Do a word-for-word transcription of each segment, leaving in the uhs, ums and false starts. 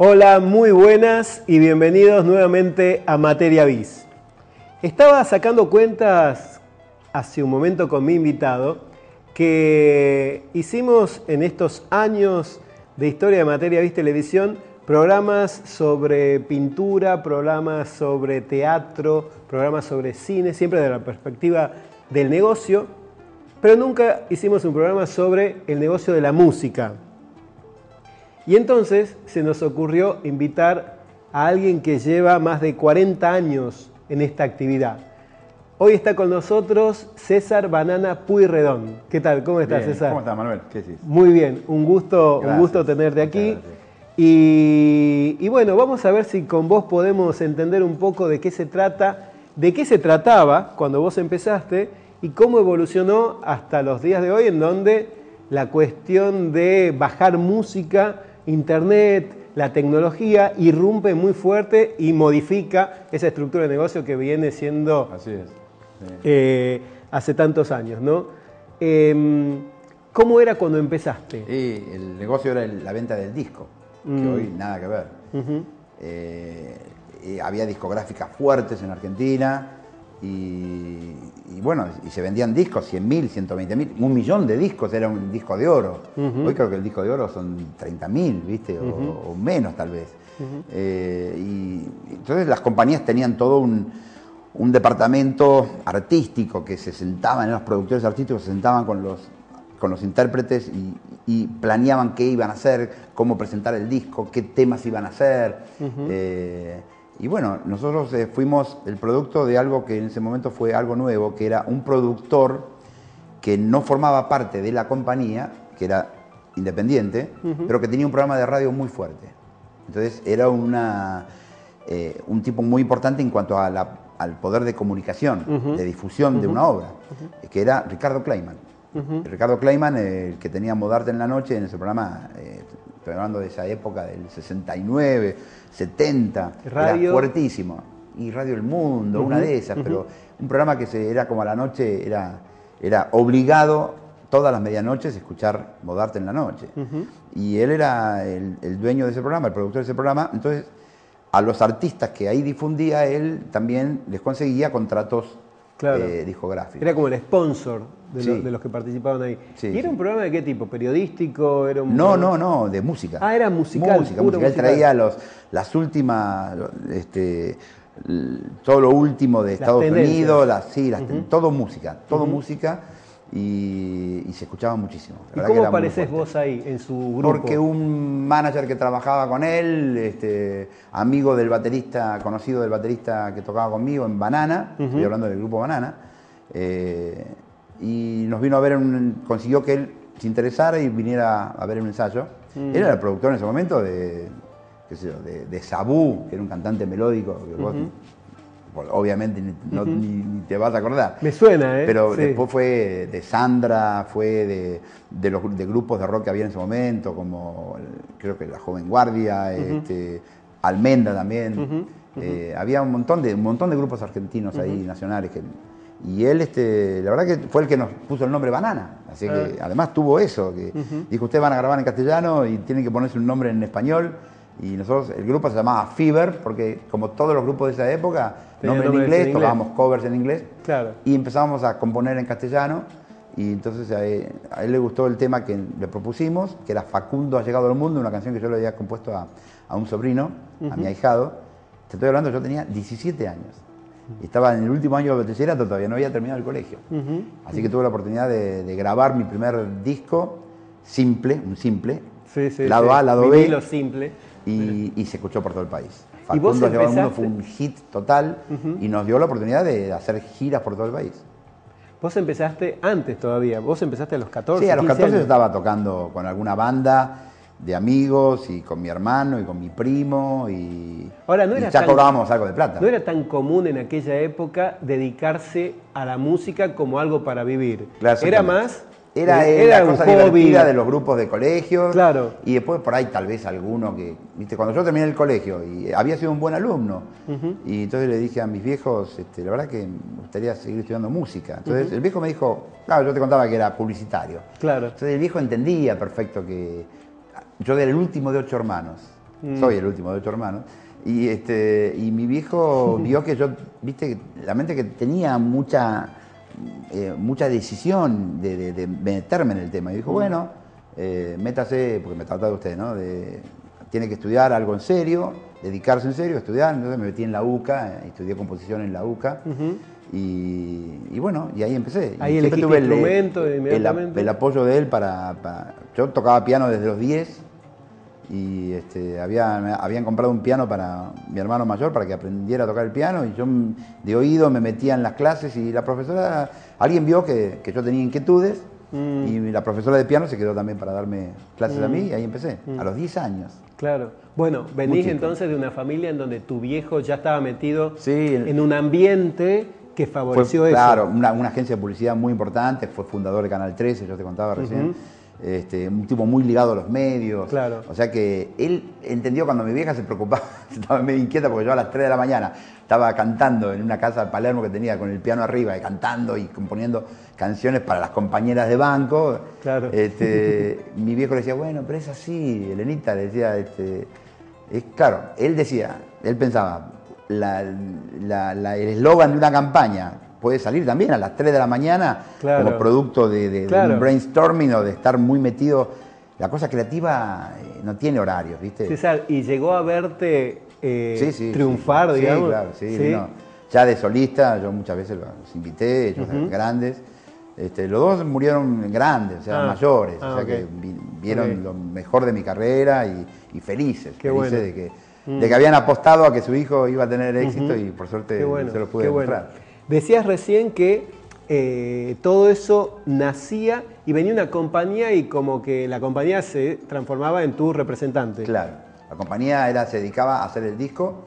Hola, muy buenas y bienvenidos nuevamente a Materia Bis. Estaba sacando cuentas hace un momento con mi invitado que hicimos en estos años de historia de Materia Bis Televisión programas sobre pintura, programas sobre teatro, programas sobre cine, siempre desde la perspectiva del negocio, pero nunca hicimos un programa sobre el negocio de la música. Y entonces se nos ocurrió invitar a alguien que lleva más de cuarenta años en esta actividad. Hoy está con nosotros César Banana Pueyrredón. ¿Qué tal? ¿Cómo estás, Bien. César? ¿Cómo estás, Manuel? ¿Qué decís? Muy bien, un gusto, Gracias. un gusto tenerte aquí. Muchas gracias. Y, y bueno, vamos a ver si con vos podemos entender un poco de qué se trata, de qué se trataba cuando vos empezaste y cómo evolucionó hasta los días de hoy, en donde la cuestión de bajar música, internet, la tecnología irrumpe muy fuerte y modifica esa estructura de negocio que viene siendo Así es. Sí. eh, hace tantos años, ¿no? Eh, ¿Cómo era cuando empezaste? Y el negocio era el- la venta del disco, que Mm. hoy nada que ver. Uh-huh. Eh, y había discográficas fuertes en Argentina y, y bueno, y se vendían discos, cien mil, ciento veinte mil, un millón de discos era un disco de oro. Uh-huh. Hoy creo que el disco de oro son treinta mil, ¿viste? O, Uh-huh. o menos tal vez. Uh-huh. Eh, y entonces las compañías tenían todo un, un departamento artístico que se sentaban, los productores artísticos se sentaban con los, con los intérpretes y, y planeaban qué iban a hacer, cómo presentar el disco, qué temas iban a hacer. Uh-huh. eh, y bueno, nosotros eh, fuimos el producto de algo que en ese momento fue algo nuevo, que era un productor que no formaba parte de la compañía, que era independiente, Uh-huh. pero que tenía un programa de radio muy fuerte. Entonces era una, eh, un tipo muy importante en cuanto a la, al poder de comunicación, Uh-huh. de difusión Uh-huh. de una obra, Uh-huh. que era Ricardo Kleiman. Uh-huh. Ricardo Kleiman, eh, el que tenía Modarte en la Noche en ese programa, eh, estoy hablando de esa época del sesenta y nueve, setenta, Radio. era fuertísimo. Y Radio El Mundo, Uh-huh. una de esas, Uh-huh. pero un programa que se, era como a la noche, era, era obligado todas las medianoches escuchar Modarte en la Noche. Uh-huh. Y él era el, el dueño de ese programa, el productor de ese programa, entonces a los artistas que ahí difundía, él también les conseguía contratos Claro. eh, discográficos. Era como el sponsor de, Sí. lo- de los que participaban ahí. Sí, ¿Y era sí. un programa de qué tipo? ¿Periodístico? Era un No, programa- no, no, de música. Ah, era musical, Música, puro música. Él musical. traía los, las últimas, lo- este, l- todo lo último de Las Estados tendencias. Unidos, las, sí, las, Ujú. todo música, todo Ujú. música y, y se escuchaba muchísimo. La ¿Y verdad que cómo era muy apareces fuerte. vos ahí, en su grupo? Porque un manager que trabajaba con él, este, amigo del baterista, conocido del baterista que tocaba conmigo en Banana, Ujú. estoy hablando del grupo Banana, eh, y nos vino a ver, en un- consiguió que él se interesara y viniera a ver un ensayo. Mm. Él era el productor en ese momento de, qué sé yo, de, de Sabú, que era un cantante melódico, que vos, Ujú. bueno, obviamente ni, no- Ujú. ni- ni te vas a acordar. Me suena, ¿eh? Pero Sí. después fue de Sandra, fue de, de los de grupos de rock que había en ese momento, como el- creo que La Joven Guardia, Ujú. este, Almendra también. Ujú, ujú. Eh, había un montón de un montón de grupos argentinos ahí, nacionales. Que, y él, este, la verdad que fue el que nos puso el nombre Banana. Así que Ah. además tuvo eso, que Ujú. dijo, ustedes van a grabar en castellano y tienen que ponerse un nombre en español. Y nosotros, el grupo se llamaba Fever, porque como todos los grupos de esa época, Tenían nombre en nombres inglés, en inglés. tocábamos covers en inglés. Claro. Y empezamos a componer en castellano y entonces a él, a él le gustó el tema que le propusimos, que era Facundo ha llegado al mundo, una canción que yo le había compuesto a, a un sobrino, a mi Ujú. ahijado. Te estoy hablando, yo tenía diecisiete años. Y estaba en el último año de bachillerato, todavía no había terminado el colegio. Ujú. Así que tuve la oportunidad de, de grabar mi primer disco, simple, un simple, Sí, sí, lado sí. A, lado Vinilo B, simple. y, y se escuchó por todo el país. ¿Y vos Facundo ha llegado al mundo empezaste? fue un hit total Ujú. y nos dio la oportunidad de hacer giras por todo el país. Vos empezaste antes todavía. Vos empezaste a los catorce, Sí, a los quince catorce yo años. estaba tocando con alguna banda de amigos y con mi hermano y con mi primo y, Ahora, no y era ya tan- cobrábamos algo de plata. No era tan común en aquella época dedicarse a la música como algo para vivir. Claro, Era exactamente. más... Era, eh, era un cosa hobby. divertida de los grupos de colegio. Claro. Y después por ahí tal vez alguno que, viste, cuando yo terminé el colegio y había sido un buen alumno, Ujú. y entonces le dije a mis viejos, este, la verdad que me gustaría seguir estudiando música. Entonces Ujú. el viejo me dijo, claro, yo te contaba que era publicitario. Claro. Entonces el viejo entendía perfecto que yo era el último de ocho hermanos. mm. soy el último de ocho hermanos. Y, este, y mi viejo vio que yo, viste, la mente que tenía mucha, eh, mucha decisión de, de, de meterme en el tema. Y dijo, bueno, eh, métase, porque me trataba de usted, ¿no? De, tiene que estudiar algo en serio, dedicarse en serio, estudiar. Entonces me metí en la UCA, estudié composición en la UCA. Uh-huh. y, y bueno, y ahí empecé. Ahí y siempre tuve el, instrumento el, el, el apoyo de él para, para... Yo tocaba piano desde los diez y este, había, habían comprado un piano para mi hermano mayor para que aprendiera a tocar el piano y yo de oído me metía en las clases y la profesora, alguien vio que, que yo tenía inquietudes mm. y la profesora de piano se quedó también para darme clases mm. a mí y ahí empecé, mm. a los diez años. Claro. Bueno, venís entonces de una familia en donde tu viejo ya estaba metido sí, en un ambiente que favoreció fue, eso. Claro, una, una agencia de publicidad muy importante, fue fundador de Canal trece, yo te contaba recién. Uh-huh. Este, un tipo muy ligado a los medios. Claro. O sea que él entendió cuando mi vieja se preocupaba, estaba medio inquieta porque yo a las tres de la mañana estaba cantando en una casa de Palermo que tenía con el piano arriba y cantando y componiendo canciones para las compañeras de banco. Claro. Este, mi viejo le decía, bueno, pero es así, Elenita, le decía, este, es claro, él decía, él pensaba, la, la, la, el eslogan de una campaña puede salir también a las tres de la mañana claro. como producto de, de, claro. de un brainstorming o de estar muy metido. La cosa creativa eh, no tiene horarios, ¿viste? César, ¿y llegó a verte eh, sí, sí, triunfar, sí. digamos? Sí, claro, sí. ¿Sí? No. Ya de solista, yo muchas veces los invité, ellos uh-huh. grandes. Este, los dos murieron grandes, o sea, ah. mayores. Ah, o sea, okay. que vi, vieron okay. lo mejor de mi carrera y, y felices. Qué felices bueno. de, que, mm. de que habían apostado a que su hijo iba a tener éxito uh-huh. y por suerte bueno. se los pude Qué demostrar. Bueno. Decías recién que eh, todo eso nacía y venía una compañía y como que la compañía se transformaba en tu representante. Claro, la compañía era, se dedicaba a hacer el disco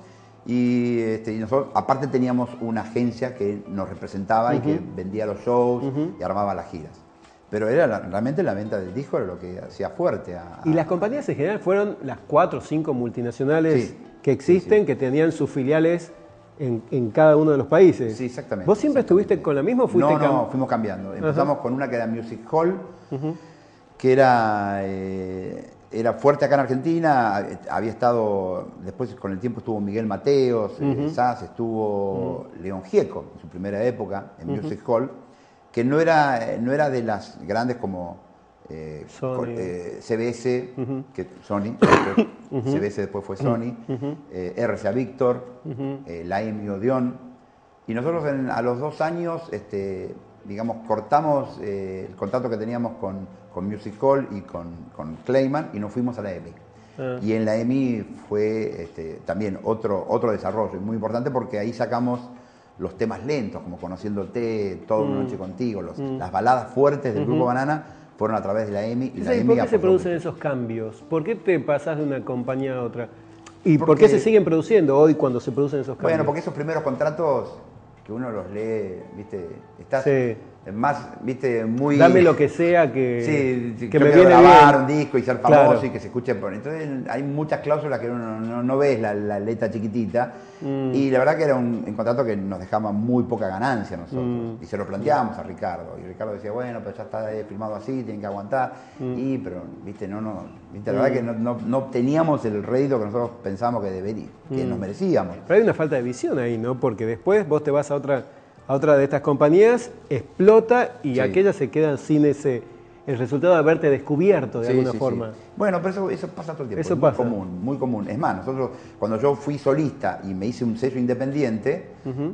y, este, y nosotros aparte teníamos una agencia que nos representaba uh-huh. y que vendía los shows uh-huh. y armaba las giras. Pero era la, realmente la venta del disco era lo que hacía fuerte. A, a... Y las compañías en general fueron las cuatro o cinco multinacionales sí, que existen, sí, sí. que tenían sus filiales En, en cada uno de los países. Sí, exactamente. ¿Vos siempre exactamente. estuviste con la misma o fuiste No, no, cambiando? fuimos cambiando. Empezamos uh-huh. con una que era Music Hall, uh-huh. que era, eh, era fuerte acá en Argentina. Había estado, después con el tiempo estuvo Miguel Mateos, uh-huh. eh, Sass, estuvo uh-huh. León Gieco en su primera época en uh-huh. Music Hall, que no era, no era de las grandes como eh, con, eh, C B S, uh-huh. que Sony, uh-huh. C B S después fue Sony, uh-huh. eh, R C A Victor, uh-huh. eh, la E M I Odeon, y nosotros en, a los dos años, este, digamos, cortamos eh, el contrato que teníamos con, con Music Hall y con, con Clayman y nos fuimos a la E M I. Uh-huh. Y en la E M I fue este, también otro, otro desarrollo muy importante porque ahí sacamos los temas lentos, como Conociéndote, Toda una noche contigo, los, uh-huh. las baladas fuertes del uh-huh. Grupo Banana, fueron a través de la E M I. Y la ¿Y E M I por qué se producen mucho. esos cambios? ¿Por qué te pasás de una compañía a otra? ¿Y porque, por qué se siguen produciendo hoy cuando se producen esos cambios? Bueno, porque esos primeros contratos que uno los lee, ¿viste? Estás sí. más, ¿viste? Muy... Dame lo que sea que, sí, que yo me quiero viene grabar bien. un disco y ser famoso claro. y que se escuche por... Entonces hay muchas cláusulas que uno no, no ves la, la letra chiquitita mm. y la verdad que era un, un contrato que nos dejaba muy poca ganancia a nosotros mm. y se lo planteábamos a Ricardo y Ricardo decía, bueno, pero ya está firmado así, tienen que aguantar mm. y, pero, ¿viste? No, no, ¿viste? La mm. verdad que no, no, no obteníamos el rédito que nosotros pensábamos que debería, que mm. nos merecíamos. Pero hay una falta de visión ahí, ¿no? Porque después vos te vas a otra... a otra de estas compañías, explota y sí. aquellas se quedan sin ese el resultado de haberte descubierto de sí, alguna sí, forma. Sí. Bueno, pero eso, eso pasa todo el tiempo, eso es pasa. muy común, muy común. Es más, nosotros cuando yo fui solista y me hice un sello independiente, uh-huh.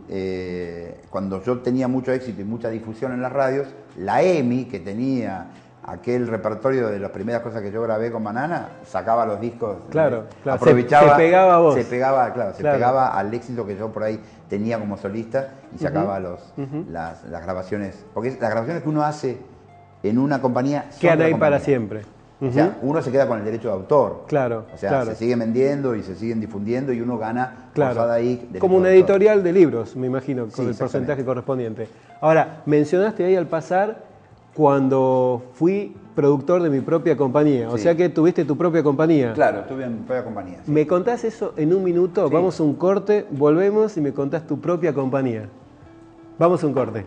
eh, cuando yo tenía mucho éxito y mucha difusión en las radios, la E M I, que tenía aquel repertorio de las primeras cosas que yo grabé con Banana, sacaba los discos, claro, claro. aprovechaba, se, se pegaba a vos. Se pegaba, claro, se claro. pegaba al éxito que yo por ahí tenía como solista y sacaba uh-huh. los, uh-huh. Las, las grabaciones, porque las grabaciones que uno hace en una compañía quedan ahí para siempre. Uh-huh. O sea, uno se queda con el derecho de autor. Claro. O sea, claro. se siguen vendiendo y se siguen difundiendo y uno gana claro. ahí. Como una editorial de libros, me imagino, con sí, el porcentaje correspondiente. Ahora, mencionaste ahí al pasar cuando fui productor de mi propia compañía. Sí. O sea que tuviste tu propia compañía. Claro, tuve mi propia compañía. Sí. ¿Me contás eso en un minuto? Sí. Vamos a un corte, volvemos y me contás tu propia compañía. Vamos a un corte.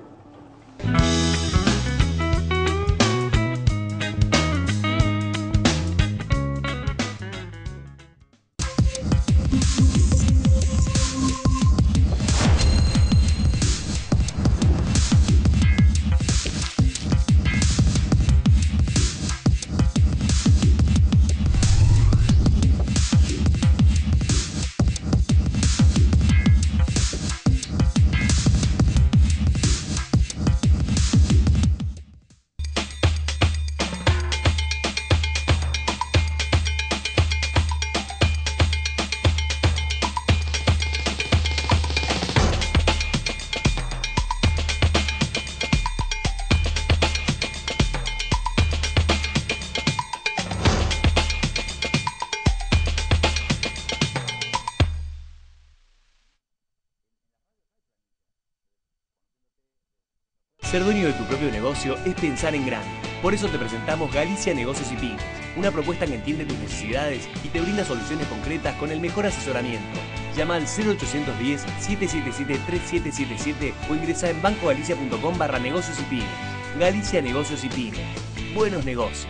Ser dueño de tu propio negocio es pensar en grande. Por eso te presentamos Galicia Negocios y Pymes, una propuesta que entiende tus necesidades y te brinda soluciones concretas con el mejor asesoramiento. Llama al cero ochocientos diez, siete siete siete, tres siete siete siete o ingresa en bancogalicia.com barra negocios y pymes. Galicia Negocios y Pymes. Buenos negocios.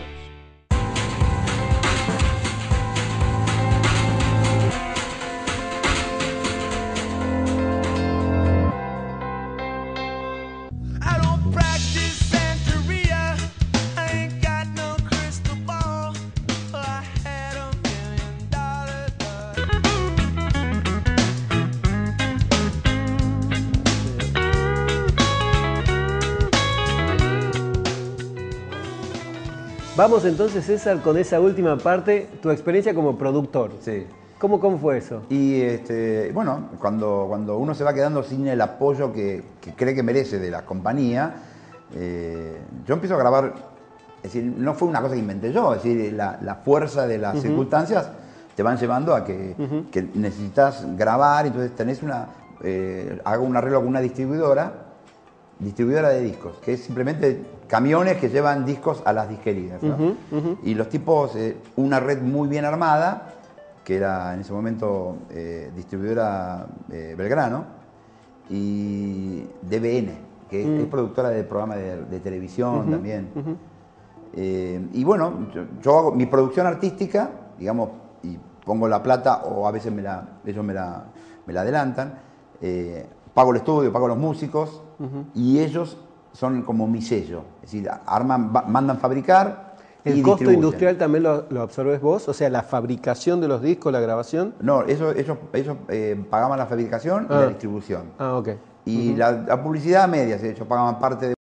Vamos entonces, César, con esa última parte, tu experiencia como productor. Sí. ¿Cómo, cómo fue eso? Y este, bueno, cuando, cuando uno se va quedando sin el apoyo que, que cree que merece de la compañía, eh, yo empiezo a grabar, es decir, no fue una cosa que inventé yo, es decir, la, la fuerza de las uh-huh. circunstancias te van llevando a que, uh-huh. que necesitas grabar, entonces tenés una, eh, hago un arreglo con una distribuidora, distribuidora de discos, que es simplemente camiones que llevan discos a las disquerías, ¿no? Uh-huh, uh-huh. Y los tipos, eh, una red muy bien armada, que era en ese momento eh, distribuidora eh, Belgrano, y D B N, que uh-huh. es, es productora de programas de, de televisión uh-huh, también. Uh-huh. Eh, y bueno, yo, yo hago mi producción artística, digamos, y pongo la plata, o a veces me la, ellos me la, me la adelantan, eh, pago el estudio, pago los músicos, uh-huh. y ellos son como mi sello, es decir, arman, va, mandan fabricar. ¿El costo industrial también lo, lo absorbes vos? O sea, la fabricación de los discos, la grabación. No, eso, ellos, ellos eh, pagaban la fabricación ah. y la distribución. Ah, ok. Y uh-huh. la, la publicidad media, ellos pagaban parte de